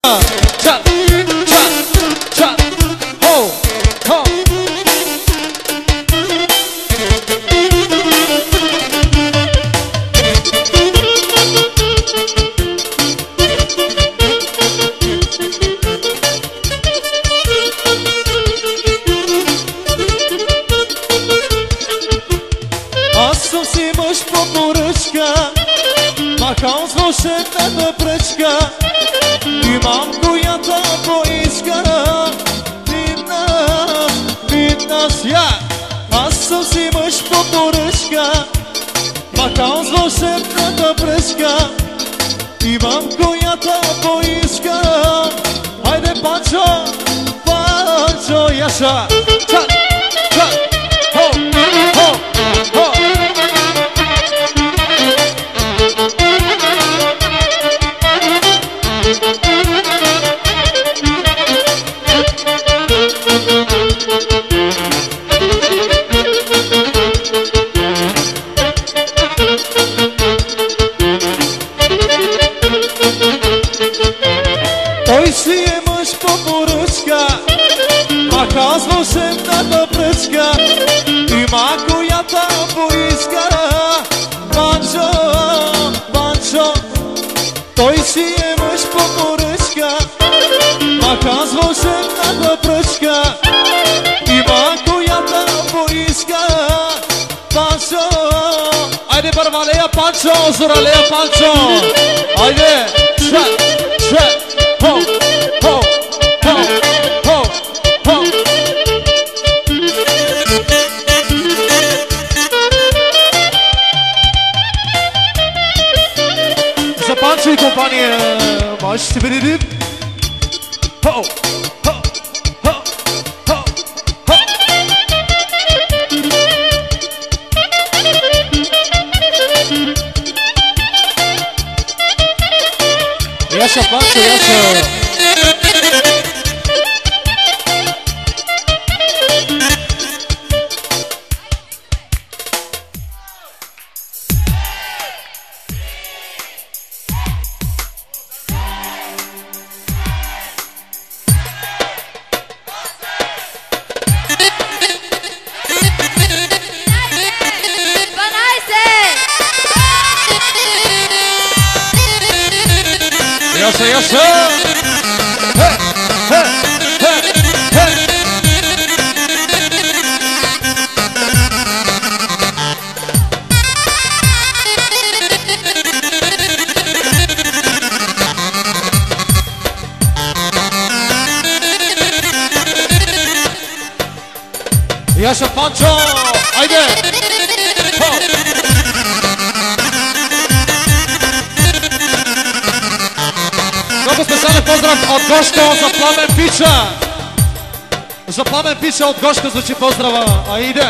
Чат, чат, чат, хо, хо. Аз съм си мъж по поръчка, махал с вълшебната пръчка. Имам която поиска. Виднас, я. Аз съм си мъж по поръчка, махал с вълшебната пръчка. Имам която поиска. Хайде, Панчо, Панчо, Яша. Чат, чат, хо, хо, хо. Той си е мъж по поръчка, махал с вълшебната пръчка. Има която поиска. Панчо, Панчо. Той си е мъж по поръчка, махал с вълшебната пръчка. Има която поиска. Панчо. Айде, Барвалея Панчо, Зоралея Панчо. Айде, шат, шат. Ho, ho, ho, ho, ho. За Панчо и компания, може ще видим. Ho, ho, ho, ho, ho. Яша, Панчо, Яша. Яша, Яша! Хе, хе, хе, хе! Яша, Панчо! Айде! Хо! Много специален поздрав от Гошко за Пламен Пича. За Пламен Пича от Гошко звучи поздрава. Айде!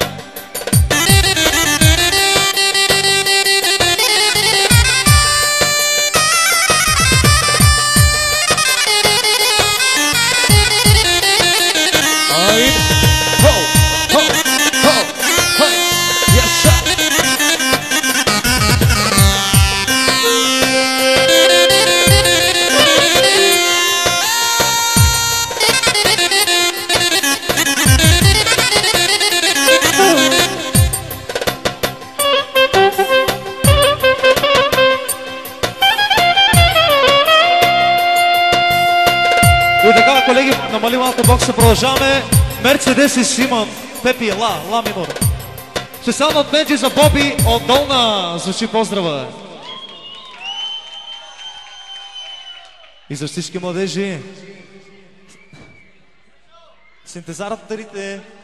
Айде! Хо! Хо! Хо! Хо! Яша! И така, колеги, намали малко бокса, продължаваме. Мерцедес и Симон, Пепи, ла минор. Специално от Менджи за Боби от Долна звучи поздрава. И за всички младежи. Синтезарът дарите.